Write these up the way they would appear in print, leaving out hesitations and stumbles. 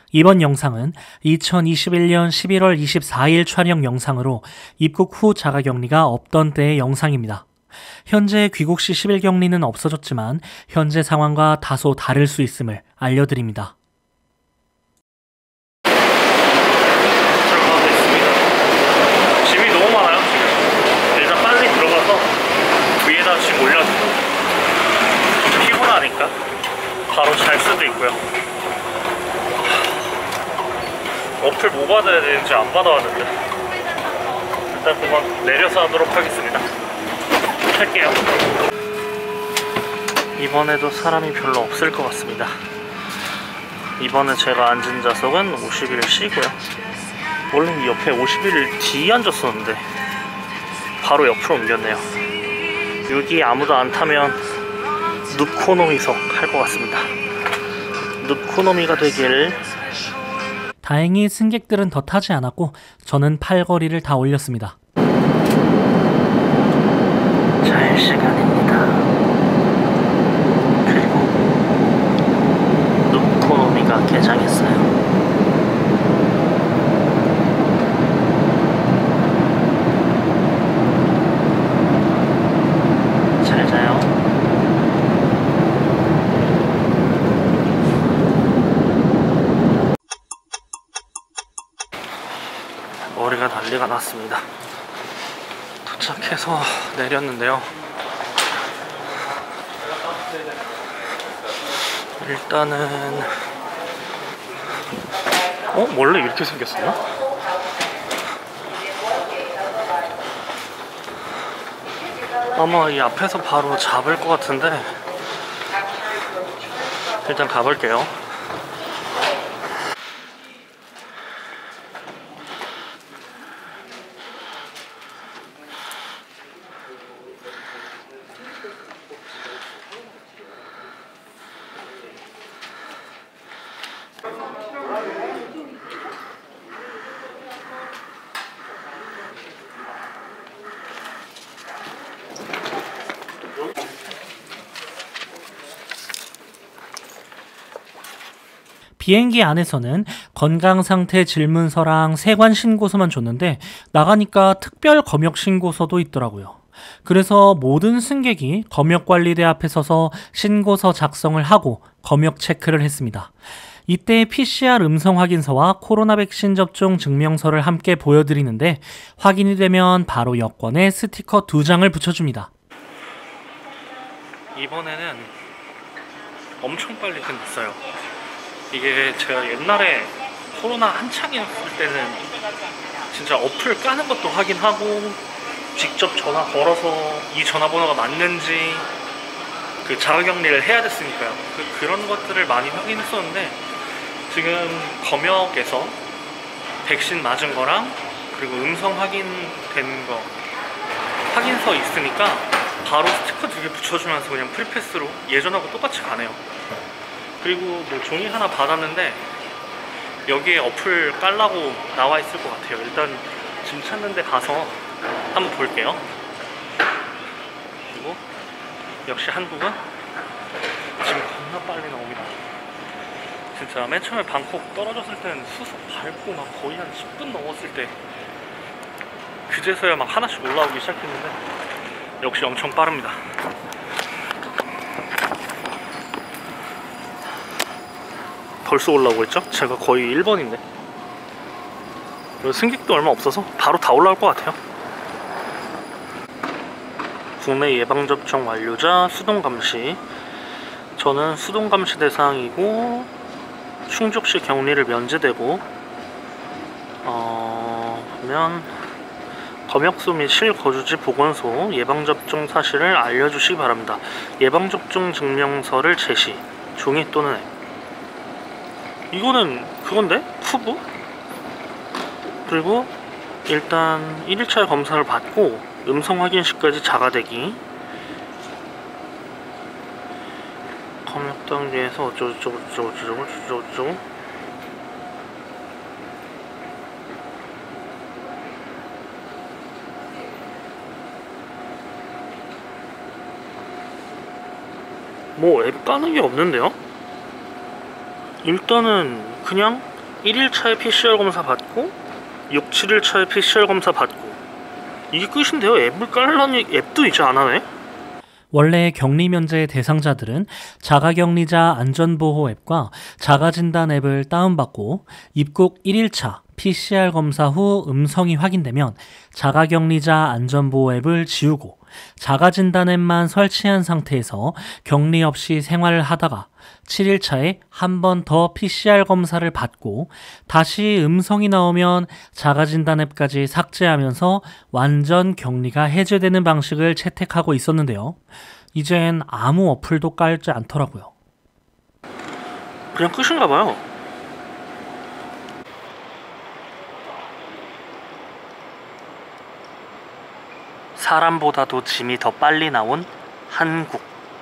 이번 영상은 2021년 11월 24일 촬영 영상으로 입국 후 자가격리가 없던 때의 영상입니다. 현재 귀국 시 10일 격리는 없어졌지만 현재 상황과 다소 다를 수 있음을 알려드립니다. 들어가고 있습니다. 짐이 너무 많아요 지금. 일단 빨리 들어가서 위에다 짐 올려주고 좀 피곤하니까 바로 잘 수도 있고요. 어플 뭐 받아야 되는지 안 받아왔는데 일단 그만 내려서 하도록 하겠습니다. 할게요. 이번에도 사람이 별로 없을 것 같습니다. 이번에 제가 앉은 좌석은 51C고요 원래 이 옆에 51D 앉았었는데 바로 옆으로 옮겼네요. 여기 아무도 안 타면 눕코노미석 할 것 같습니다. 눕코노미가 되길. 다행히 승객들은 더 타지 않았고 저는 팔걸이를 다 올렸습니다. 잘 시간입니다. 그리고 눕코노미가 개장했어요. 잘 자요. 머리가 난리가 났습니다. 도착해서 내렸는데요. 일단은 원래 이렇게 생겼었나? 아마 이 앞에서 바로 잡을 것 같은데 일단 가볼게요. 비행기 안에서는 건강상태 질문서랑 세관 신고서만 줬는데 나가니까 특별 검역 신고서도 있더라고요. 그래서 모든 승객이 검역관리대 앞에 서서 신고서 작성을 하고 검역 체크를 했습니다. 이때 PCR 음성 확인서와 코로나 백신 접종 증명서를 함께 보여드리는데 확인이 되면 바로 여권에 스티커 2장을 붙여줍니다. 이번에는 엄청 빨리 끝났어요. 이게 제가 옛날에 코로나 한창이었을 때는 진짜 어플 까는 것도 확인하고 직접 전화 걸어서 이 전화번호가 맞는지 그 자가격리를 해야 됐으니까요. 그런 것들을 많이 확인했었는데 지금 검역에서 백신 맞은 거랑 그리고 음성 확인된 거 확인서 있으니까 바로 스티커 2개 붙여주면서 그냥 프리패스로 예전하고 똑같이 가네요. 그리고 뭐 종이 하나 받았는데 여기에 어플 깔라고 나와 있을 것 같아요. 일단 짐 찾는 데 가서 한번 볼게요. 그리고 역시 한국은 짐 겁나 빨리 나옵니다. 진짜 맨 처음에 방콕 떨어졌을 때는 수속 밟고 막 거의 한 10분 넘었을 때 그제서야 막 하나씩 올라오기 시작했는데 역시 엄청 빠릅니다. 벌써 올라오고 있죠? 제가 거의 1번인데 승객도 얼마 없어서 바로 다 올라올 것 같아요. 국내 예방접종 완료자 수동감시. 저는 수동감시 대상이고 충족시 격리를 면제되고 보면 검역소 및 실거주지 보건소 예방접종 사실을 알려주시기 바랍니다. 예방접종 증명서를 제시. 종이 또는 앱. 이거는 그건데? 푸브? 그리고 일단 1일차 검사를 받고 음성 확인 시까지 자가대기. 검역 단계에서 어쩌고저쩌고 뭐 앱 까는 게 없는데요? 일단은 그냥 1일차에 PCR 검사 받고 6, 7일차에 PCR 검사 받고 이게 끝인데요? 앱을 깔라니 앱도 이제 안 하네? 원래 격리 면제 대상자들은 자가격리자 안전보호 앱과 자가진단 앱을 다운받고 입국 1일차 PCR 검사 후 음성이 확인되면 자가격리자 안전보호 앱을 지우고 자가진단 앱만 설치한 상태에서 격리 없이 생활을 하다가 7일차에 한 번 더 PCR 검사를 받고 다시 음성이 나오면 자가진단 앱까지 삭제하면서 완전 격리가 해제되는 방식을 채택하고 있었는데요. 이젠 아무 어플도 깔지 않더라고요. 그냥 끝인가 봐요. 사람보다도 짐이 더 빨리 나온 한국.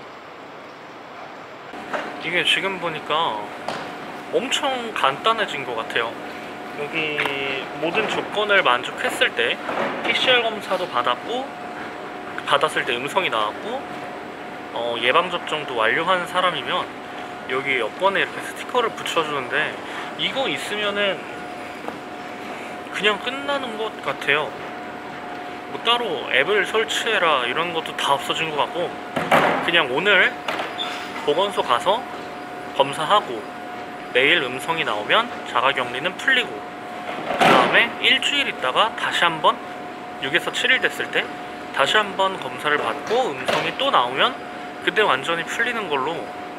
이게 지금 보니까 엄청 간단해진 것 같아요. 여기 모든 조건을 만족했을 때 PCR 검사도 받았을 때 음성이 나왔고 예방접종도 완료한 사람이면 여기 여권에 이렇게 스티커를 붙여주는데 이거 있으면은 그냥 끝나는 것 같아요. 뭐 따로 앱을 설치해라 이런 것도 다 없어진 것 같고 그냥 오늘 보건소 가서 검사하고 내일 음성이 나오면 자가격리는 풀리고 그 다음에 일주일 있다가 다시 한번 6에서 7일 됐을 때 다시 한번 검사를 받고 음성이 또 나오면 그때 완전히 풀리는 걸로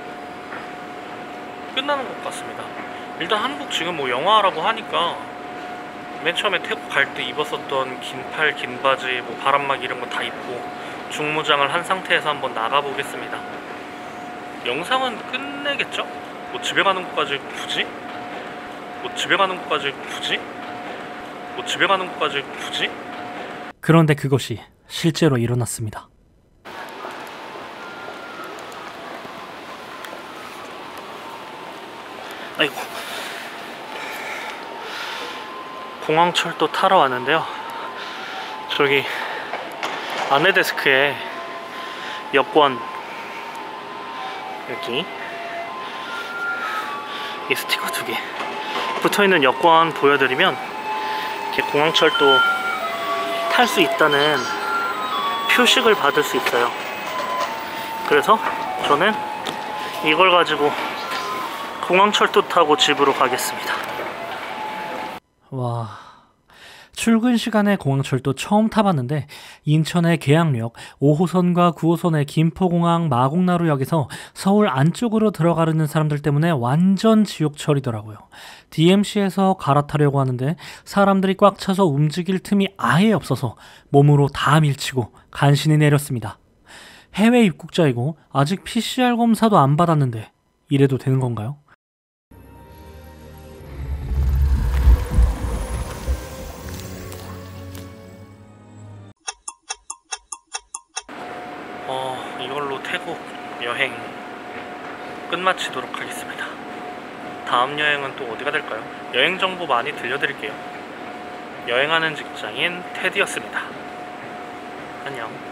끝나는 것 같습니다. 일단 한국 지금 뭐 영하라고 하니까 맨 처음에 태국 갈 때 입었었던 긴팔, 긴 바지, 뭐 바람막 이런 거 다 입고 중무장을 한 상태에서 한번 나가보겠습니다. 영상은 끝내겠죠? 뭐 집에 가는 것까지 굳이? 그런데 그것이 실제로 일어났습니다. 아이고, 공항철도 타러 왔는데요. 저기 안내 데스크에 여권 여기 이 스티커 2개 붙어있는 여권 보여드리면 이렇게 공항철도 탈 수 있다는 표식을 받을 수 있어요. 그래서 저는 이걸 가지고 공항철도 타고 집으로 가겠습니다. 와, 출근 시간에 공항철도 처음 타봤는데 인천의 계양역 5호선과 9호선의 김포공항 마곡나루역에서 서울 안쪽으로 들어가려는 사람들 때문에 완전 지옥철이더라고요. DMC에서 갈아타려고 하는데 사람들이 꽉 차서 움직일 틈이 아예 없어서 몸으로 다 밀치고 간신히 내렸습니다. 해외 입국자이고 아직 PCR 검사도 안 받았는데 이래도 되는 건가요? 이걸로 태국 여행 끝마치도록 하겠습니다. 다음 여행은 또 어디가 될까요? 여행 정보 많이 들려드릴게요. 여행하는 직장인 테디였습니다. 안녕.